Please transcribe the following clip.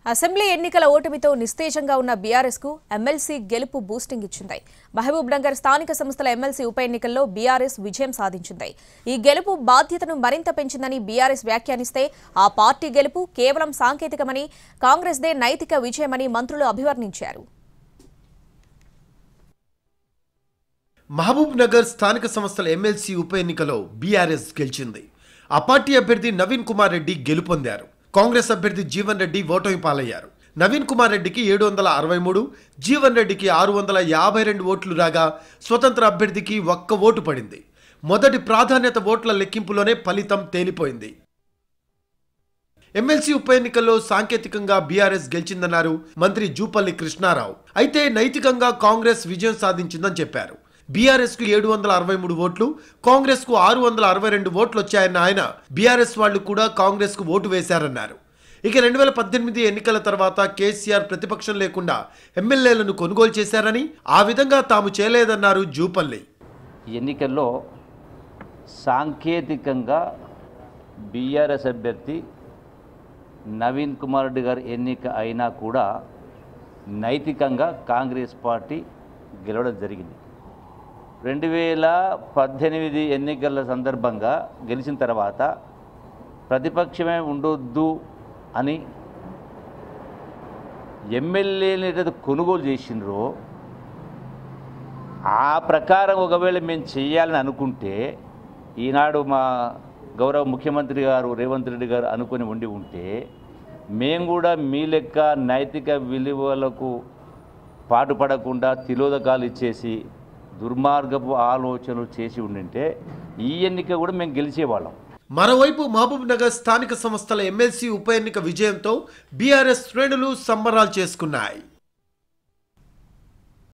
Assembly ఎన్నికల ఓటమితో నిస్తేజంగా ఉన్న BRS కు ఎమ్మెల్సీ గెలుపు బూస్టింగ్ ఇచ్చింది. మహబూబ్ నగర్ స్థానిక సంస్థల ఎమ్మెల్సీ ఉప ఎన్నికల్లో బీఆర్ఎస్ విజయం సాధించింది. ఈ గెలుపు బాధ్యతను మరింత పెంచిందని బీఆర్ఎస్ వ్యాఖ్యానిస్తే ఆ పార్టీ గెలుపు కేవలం సాంకేతికమని, కాంగ్రెస్దే నైతిక విజయమని మంత్రులు అభివర్ణించారు. మహబూబ్ నగర్ స్థానిక సంస్థల ఎమ్మెల్సీ ఉప ఎన్నికలో బీఆర్ఎస్ గెలిచింది. ఆ పార్టీ అభ్యర్థి నవీన్ కుమార్ రెడ్డి గెలుపొందారు. కాంగ్రెస్ అభ్యర్థి జీవన్ రెడ్డి ఓటమి పాలయ్యారు. నవీన్ కుమార్ రెడ్డికి 763, జీవన్ రెడ్డికి 652 ఓట్లు రాగా స్వతంత్ర అభ్యర్థికి 1 ఓటు పడింది. మొదటి ప్రాధాన్యత ఓట్ల లెక్కింపులోనే ఫలితం తేలిపోయింది. ఎమ్మెల్సీ ఉప ఎన్నికల్లో సాంకేతికంగా బీఆర్ఎస్ గెలిచిందన్నారు మంత్రి జూపల్లి కృష్ణారావు. అయితే నైతికంగా కాంగ్రెస్ విజయం సాధించిందని చెప్పారు. బీఆర్ఎస్ కు 763 ఓట్లు, కాంగ్రెస్ కు 662 ఓట్లు వచ్చాయన్న ఆయన బీఆర్ఎస్ వాళ్లు కూడా కాంగ్రెస్ కు ఓటు వేశారన్నారు. ఇక 2018 ఎన్నికల తర్వాత కేసీఆర్ ప్రతిపక్షం లేకుండా ఎమ్మెల్యేలను కొనుగోలు చేశారని, ఆ విధంగా తాము చేయలేదన్నారు జూపల్లి. ఎన్నికల్లో సాంకేతికంగా బీఆర్ఎస్ అభ్యర్థి నవీన్ కుమార్ రెడ్డి గారు ఎన్నిక అయినా కూడా నైతికంగా కాంగ్రెస్ పార్టీ గెలవడం జరిగింది. 2018 ఎన్నికల సందర్భంగా గెలిచిన తర్వాత ప్రతిపక్షమే ఉండొద్దు అని ఎమ్మెల్యేని ఏదైతే కొనుగోలు చేసినరో ఆ ప్రకారం ఒకవేళ మేము చేయాలని అనుకుంటే ఈనాడు మా గౌరవ ముఖ్యమంత్రి గారు రేవంత్ రెడ్డి గారు అనుకుని ఉంటే మేము కూడా మీ లెక్క నైతిక విలువలకు పాటుపడకుండా తిలోదకాలు ఇచ్చేసి దుర్మార్గపు ఆలోచనలు చేసి ఉండింటే ఈ ఎన్నిక కూడా మేము గెలిచేవాళ్ళం. మరోవైపు మహబూబ్ నగర్ స్థానిక సంస్థల ఎమ్మెల్సీ ఉప ఎన్నిక విజయంతో బీఆర్ఎస్ శ్రేణులు సంబరాలు చేసుకున్నాయి.